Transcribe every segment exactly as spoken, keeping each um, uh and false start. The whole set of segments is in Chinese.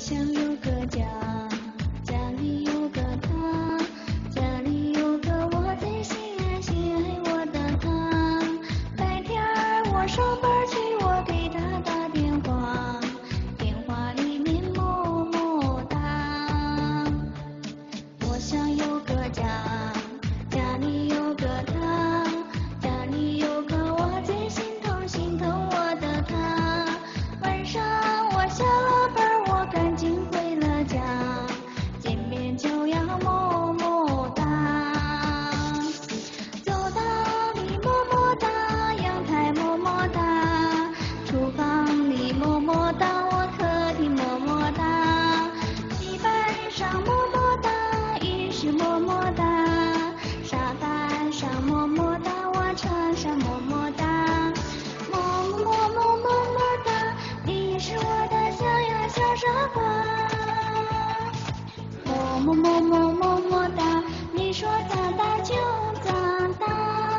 想有个家，家里有个他，家里有个我最心爱心爱我的他。白天儿我上班去，我给他打电话，电话里面么么哒。我想有个家，家里有个他，家里有个我最心疼心疼我的他。晚上我下了班，我赶紧回了家，见面就要么么哒。走道里么么哒，阳台么么哒，厨房里么么哒，我客厅么么哒，地板上么么哒，浴室么么哒，沙发上么么哒，我床上么么哒，么么么么么么哒，你是我的小呀小傻瓜。么么么么么么哒，你说长大就长大。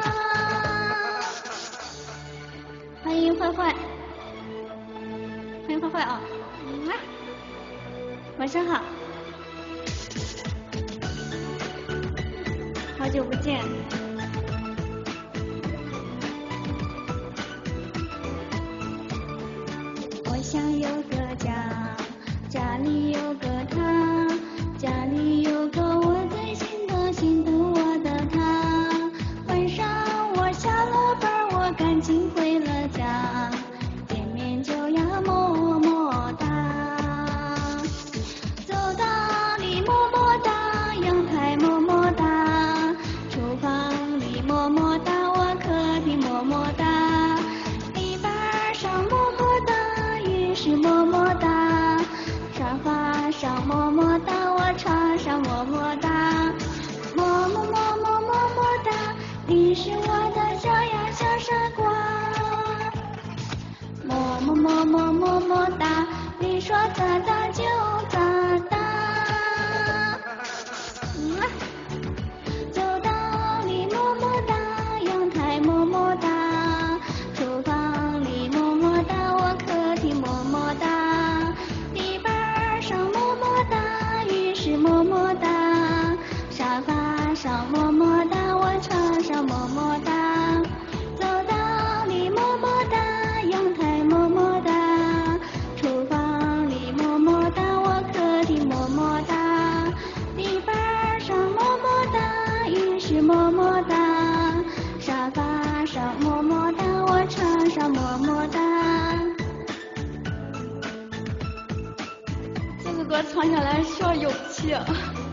欢迎坏坏，欢迎坏坏啊！嗯啊，晚上好，好久不见。我想有个家，家里有个他，家里有个我最心疼心疼我的他。晚上我下了班，我赶紧回了家，见面就要么么哒。走道里么么哒，阳台么么哒，厨房里么么哒，我客厅么么哒，地板上么么哒，浴室么么哒，沙发上么么哒，我床上么么哒，么么么么么么哒，你是我的小呀小傻瓜。么么么么么么哒，你说长大就长大。嗯啊，走道里么么哒，阳台么么哒，厨房里么么哒，我客厅么么哒，地板上么么哒，浴室么么哒，沙发上么么哒，我床上么么哒，走道里么么哒，阳台么么哒，厨房里么么哒，我客厅么么哒，地板上么么哒，浴室么么哒，沙发上么么哒，我床上么么哒。这个歌唱下来需要勇气啊。